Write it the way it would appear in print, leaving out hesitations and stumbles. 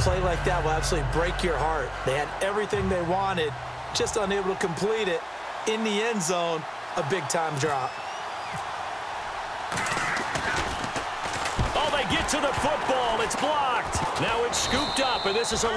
play like that will absolutely break your heart. They had everything they wanted, just unable to complete it. In the end zone, a big-time drop. Oh, they get to the football. It's blocked. Now it's scooped up, and this is a